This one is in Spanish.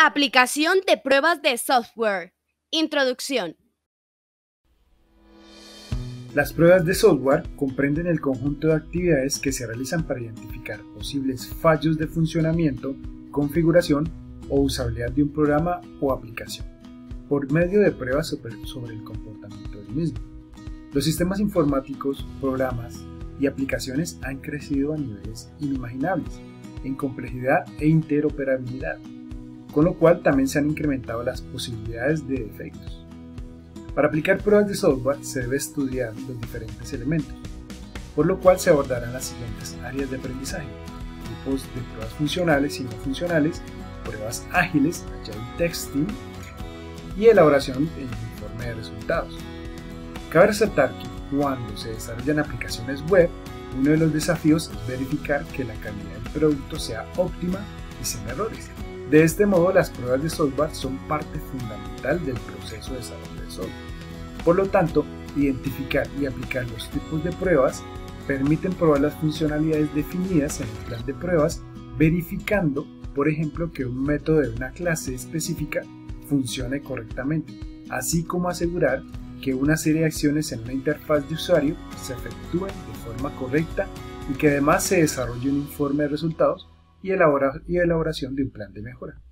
Aplicación de pruebas de software. Introducción. Las pruebas de software comprenden el conjunto de actividades que se realizan para identificar posibles fallos de funcionamiento, configuración o usabilidad de un programa o aplicación, por medio de pruebas sobre el comportamiento del mismo. Los sistemas informáticos, programas y aplicaciones han crecido a niveles inimaginables en complejidad e interoperabilidad, con lo cual también se han incrementado las posibilidades de defectos. Para aplicar pruebas de software se debe estudiar los diferentes elementos, por lo cual se abordarán las siguientes áreas de aprendizaje: tipos de pruebas funcionales y no funcionales, pruebas ágiles, agile testing y elaboración del informe de resultados. Cabe resaltar que cuando se desarrollan aplicaciones web, uno de los desafíos es verificar que la calidad del producto sea óptima y sin errores. De este modo, las pruebas de software son parte fundamental del proceso de desarrollo de software. Por lo tanto, identificar y aplicar los tipos de pruebas permiten probar las funcionalidades definidas en el plan de pruebas, verificando, por ejemplo, que un método de una clase específica funcione correctamente, así como asegurar que una serie de acciones en una interfaz de usuario se efectúen de forma correcta y que además se desarrolle un informe de resultados y elaboración de un plan de mejora.